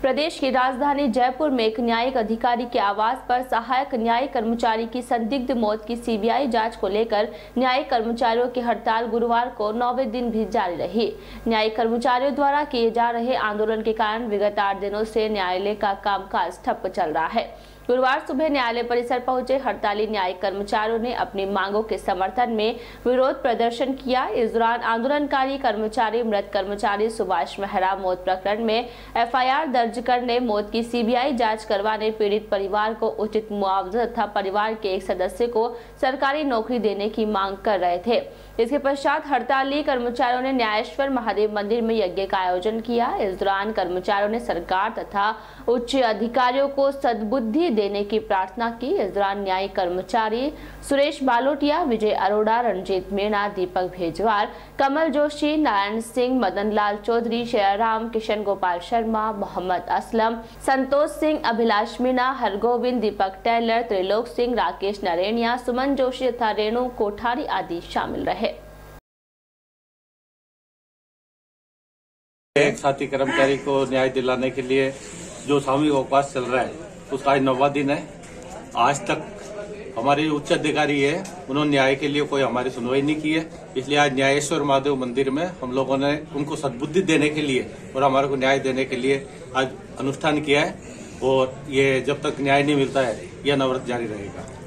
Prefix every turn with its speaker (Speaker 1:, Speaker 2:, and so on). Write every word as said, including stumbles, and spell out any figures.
Speaker 1: प्रदेश की राजधानी जयपुर में एक न्यायिक अधिकारी के आवास पर सहायक न्यायिक कर्मचारी की संदिग्ध मौत की सीबीआई जांच को लेकर न्यायिक कर्मचारियों की हड़ताल गुरुवार को नौवें दिन भी जारी रही। न्यायिक कर्मचारियों द्वारा किए जा रहे आंदोलन के कारण विगत आठ दिनों से न्यायालय का कामकाज ठप चल रहा है। गुरुवार सुबह न्यायालय परिसर पहुंचे हड़ताली न्यायिक कर्मचारियों ने अपनी मांगों के समर्थन में विरोध प्रदर्शन किया। इस दौरान आंदोलनकारी कर्मचारी मृत कर्मचारी सुभाष मेहरा मौत प्रकरण में एफआईआर दर्ज करने, मौत की सीबीआई जांच करवाने, पीड़ित परिवार को उचित मुआवजा तथा परिवार के एक सदस्य को सरकारी नौकरी देने की मांग कर रहे थे। इसके पश्चात हड़ताली कर्मचारियों ने न्यायेश्वर महादेव मंदिर में यज्ञ का आयोजन किया। इस दौरान कर्मचारियों ने सरकार तथा उच्च अधिकारियों को सद्बुद्धि देने की प्रार्थना की। इस दौरान न्यायिक कर्मचारी सुरेश बालोटिया, विजय अरोड़ा, रंजीत मीणा, दीपक भेजवार, कमल जोशी, नारायण सिंह, मदन लाल चौधरी, शेराराम, किशन गोपाल शर्मा, मोहम्मद असलम, संतोष सिंह, अभिलाष मीणा, हरगोविंद, दीपक टेलर, त्रिलोक सिंह, राकेश नरेनिया, सुमन जोशी तथा रेणु कोठारी आदि शामिल रहे।
Speaker 2: एक साथी कर्मचारी को न्याय दिलाने के लिए जो सामूहिक अवकाश चल रहा है उसका आज नौवां दिन है। आज तक हमारे उच्च अधिकारी है, उन्होंने न्याय के लिए कोई हमारी सुनवाई नहीं की है। इसलिए आज न्यायेश्वर महादेव मंदिर में हम लोगों ने उनको सद्बुद्धि देने के लिए और हमारे को न्याय देने के लिए आज अनुष्ठान किया है और ये जब तक न्याय नहीं मिलता है यह अनवरत जारी रहेगा।